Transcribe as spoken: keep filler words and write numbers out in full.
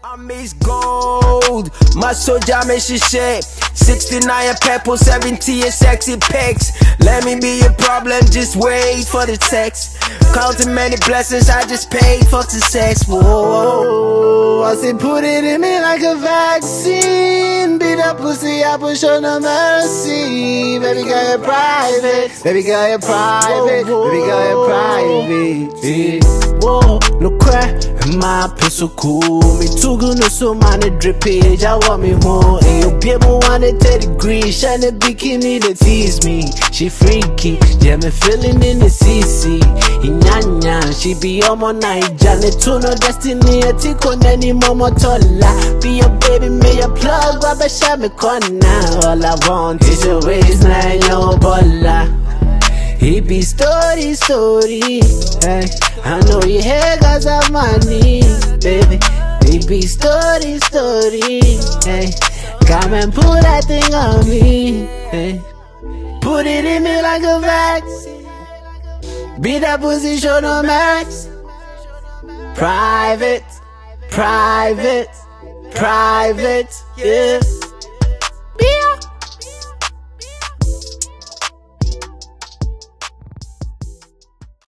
I miss gold, my soldier makes you shake. Sixty-nine purple, seventy is sexy pics. Let me be your problem, just wait for the text. Counting many blessings, I just paid for the sex. Whoa, I said put it in me like a vaccine. Beat up pussy, I push show no mercy. Baby girl, you're private. Baby girl, you're private. Baby girl, you're private. Whoa, no crack. My pistol cool, me too good no so man a drip page. I want me home. And you people want it thirty degrees. Shine a bikini to tease me. She freaky, yeah me feeling in the C C. Inyanya, she be on my night. Janet to no destiny. A tick on any mama tola. Be your baby, me your plug. Grab a shot me corner. All I want is your waist nine your bola. It be story, story, hey. I know you hear cause of money, baby. It be story, story, hey. Come and put that thing on me, hey. Put it in me like a vaccine. Beat that pussy, show no max. Private, private, private, yeah.